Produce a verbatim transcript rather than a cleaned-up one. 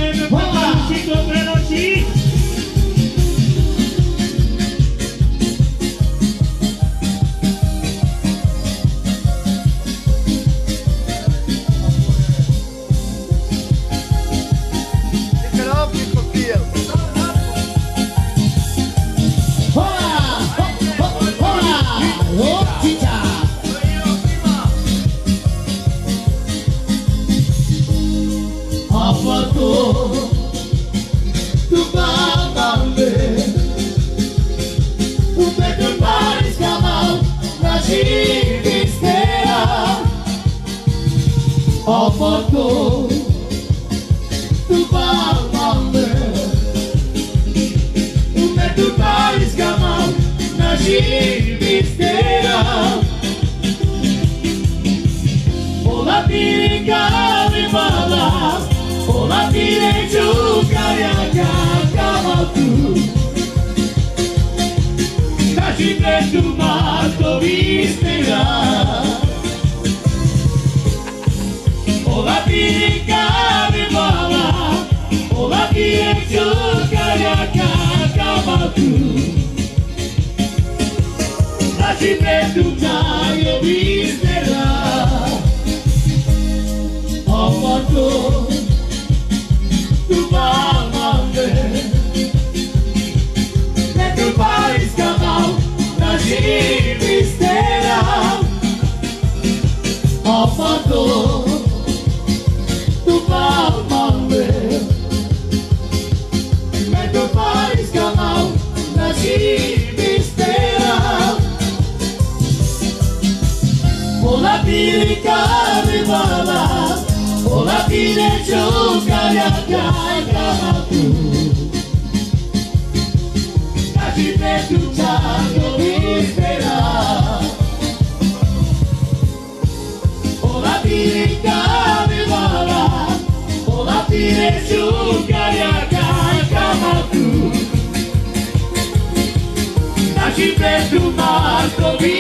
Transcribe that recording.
Foto tu palmame Ume tu paris gamau na gibisteira Ola pirica me bala Ola pire giucariaca gamau tu Na gibe tu mato visteira Ola pirica me bala Ola pire giucariaca gamau tu Na gibe tu taio visteira Foto tu palmame E tu paris gamau na gibisteira Foto tu palmame E tu paris gamau na gibisteira Ola pirica me bala Ola pire giucariaca gamau tu Na gibe tu taio visteira Ola pirica me bala Ola pire giucariaca gamau tu Na gibe tu mato